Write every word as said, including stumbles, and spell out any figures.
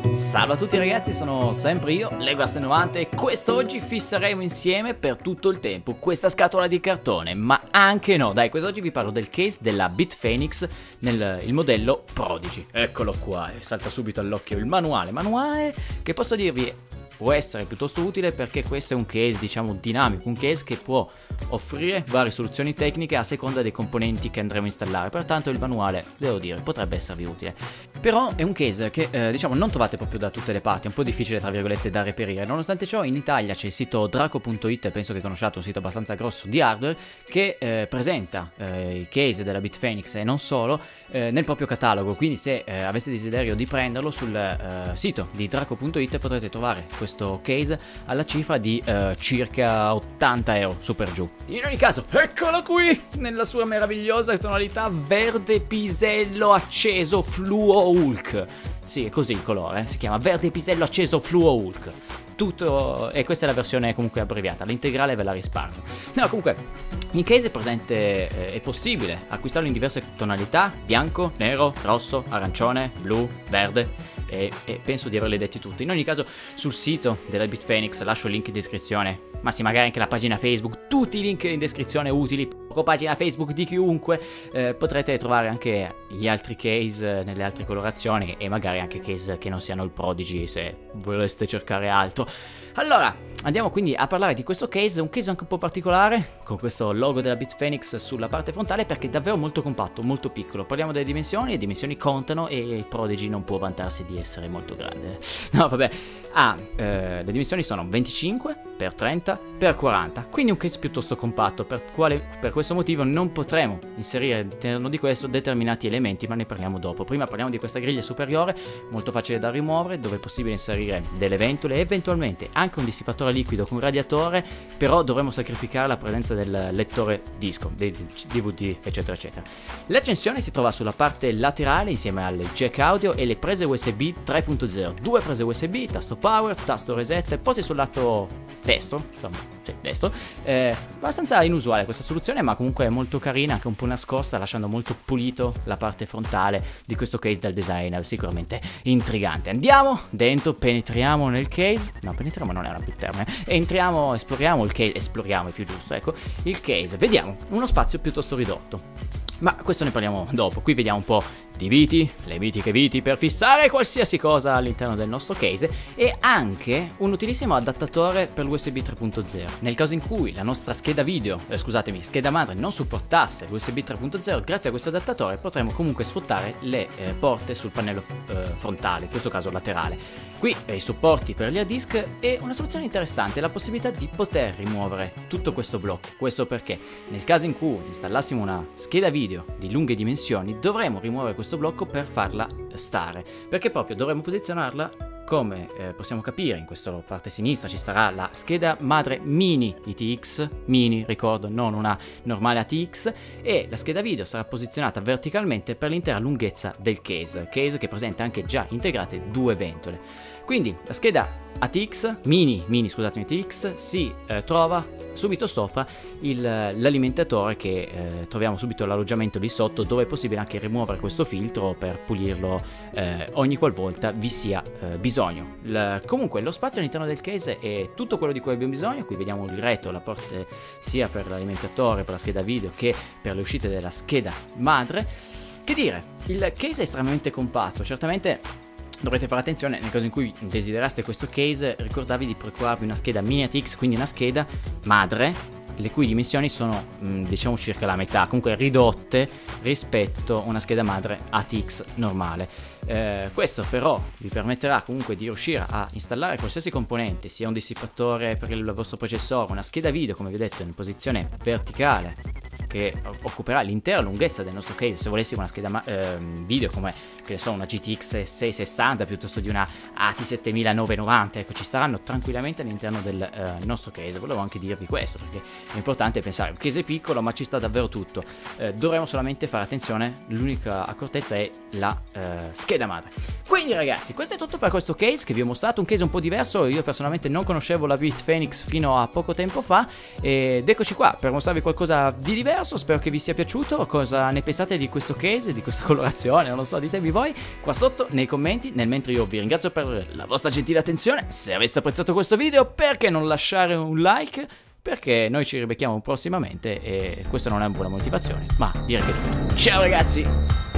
Salve a tutti ragazzi, sono sempre io, Legoast novanta, e quest'oggi fisseremo insieme per tutto il tempo questa scatola di cartone, ma anche no, dai, quest'oggi vi parlo del case della Bitfenix nel il modello Prodigy. Eccolo qua, e salta subito all'occhio il manuale, manuale che posso dirvi può essere piuttosto utile perché questo è un case, diciamo, dinamico, un case che può offrire varie soluzioni tecniche a seconda dei componenti che andremo a installare, pertanto il manuale, devo dire, potrebbe esservi utile. Però è un case che, eh, diciamo, non trovate proprio da tutte le parti, è un po' difficile, tra virgolette, da reperire. Nonostante ciò, in Italia c'è il sito draco punto it, penso che conosciate, un sito abbastanza grosso di hardware, che eh, presenta eh, il case della Bitfenix e non solo eh, nel proprio catalogo, quindi se eh, aveste desiderio di prenderlo sul eh, sito di draco punto it potrete trovare questo questo case alla cifra di uh, circa ottanta euro su per giù. In ogni caso, eccolo qui nella sua meravigliosa tonalità verde pisello acceso fluo Hulk. Sì, è così il colore, eh? Si chiama verde pisello acceso fluo Hulk. Tutto, e questa è la versione comunque abbreviata, l'integrale ve la risparmio. No, comunque il case è presente, eh, è possibile acquistarlo in diverse tonalità: bianco, nero, rosso, arancione, blu, verde. E, e penso di averli detti tutti. In ogni caso, sul sito della Bitfenix lascio il link in descrizione, ma sì, magari anche la pagina Facebook, tutti i link in descrizione utili, poco pagina Facebook di chiunque, eh, potrete trovare anche gli altri case nelle altre colorazioni e magari anche case che non siano il Prodigy se voleste cercare altro. Allora, andiamo quindi a parlare di questo case, un case anche un po' particolare, con questo logo della Bitfenix sulla parte frontale perché è davvero molto compatto, molto piccolo. Parliamo delle dimensioni, le dimensioni contano e il Prodigy non può vantarsi di essere molto grande. No, vabbè, ah, eh, le dimensioni sono venticinque per trenta per quaranta, quindi un case piuttosto compatto, per, quale, per questo motivo non potremo inserire all'interno di questo determinati elementi, ma ne parliamo dopo. Prima parliamo di questa griglia superiore, molto facile da rimuovere, dove è possibile inserire delle ventole e eventualmente anche un dissipatore liquido con radiatore, però dovremo sacrificare la presenza del lettore disco, dei D V D, eccetera eccetera. L'accensione si trova sulla parte laterale insieme alle jack audio e le prese U S B tre punto zero, due prese U S B, tasto power, tasto reset, posi sul lato destro, insomma, cioè destro, eh, abbastanza inusuale questa soluzione, ma comunque è molto carina, anche un po' nascosta, lasciando molto pulito la parte frontale di questo case dal design sicuramente intrigante. Andiamo dentro, penetriamo nel case, no, penetriamo non è una big termine, entriamo, esploriamo il case, esploriamo è più giusto, ecco, il case, vediamo, uno spazio piuttosto ridotto. Ma questo ne parliamo dopo. Qui vediamo un po' di viti, le mitiche viti per fissare qualsiasi cosa all'interno del nostro case, e anche un utilissimo adattatore per l'U S B tre punto zero. Nel caso in cui la nostra scheda video, eh, scusatemi, scheda madre non supportasse l'U S B tre punto zero, grazie a questo adattatore potremo comunque sfruttare le eh, porte sul pannello eh, frontale, in questo caso laterale. Qui eh, i supporti per gli hard disk e una soluzione interessante, la possibilità di poter rimuovere tutto questo blocco. Questo perché nel caso in cui installassimo una scheda video di lunghe dimensioni dovremo rimuovere questo blocco per farla stare, perché proprio dovremo posizionarla come eh, possiamo capire. In questa parte sinistra ci sarà la scheda madre mini I T X, mini ricordo, non una normale A T X, e la scheda video sarà posizionata verticalmente per l'intera lunghezza del case, case che presenta anche già integrate due ventole. Quindi la scheda A T X, mini, mini scusatemi, A T X, si eh, trova subito sopra l'alimentatore che eh, troviamo subito all'alloggiamento lì sotto, dove è possibile anche rimuovere questo filtro per pulirlo eh, ogni qualvolta vi sia eh, bisogno. L comunque lo spazio all'interno del case è tutto quello di cui abbiamo bisogno. Qui vediamo il retro, la porta sia per l'alimentatore, per la scheda video che per le uscite della scheda madre. Che dire, il case è estremamente compatto, certamente dovrete fare attenzione nel caso in cui desideraste questo case, ricordavi di procurarvi una scheda mini A T X, quindi una scheda madre le cui dimensioni sono mh, diciamo circa la metà, comunque ridotte rispetto a una scheda madre A T X normale. Eh, questo però vi permetterà comunque di riuscire a installare qualsiasi componente, sia un dissipatore per il vostro processore, una scheda video come vi ho detto in posizione verticale che occuperà l'intera lunghezza del nostro case. Se volessimo una scheda eh, video come, che ne so, una G T X seicentosessanta piuttosto di una A T settemilanovecentonovanta, ecco, ci staranno tranquillamente all'interno del eh, nostro case. Volevo anche dirvi questo perché è importante pensare, un case è piccolo ma ci sta davvero tutto. Eh, dovremo solamente fare attenzione, l'unica accortezza è la eh, scheda madre. Quindi ragazzi, questo è tutto per questo case che vi ho mostrato, un case un po' diverso. Io personalmente non conoscevo la Bitfenix fino a poco tempo fa ed eccoci qua per mostrarvi qualcosa di diverso. diverso, spero che vi sia piaciuto. Cosa ne pensate di questo case, di questa colorazione, non lo so, ditemi voi qua sotto nei commenti, nel mentre io vi ringrazio per la vostra gentile attenzione. Se aveste apprezzato questo video, perché non lasciare un like? Perché noi ci ribecchiamo prossimamente e questa non è una buona motivazione, ma direi che è tutto. Ciao ragazzi!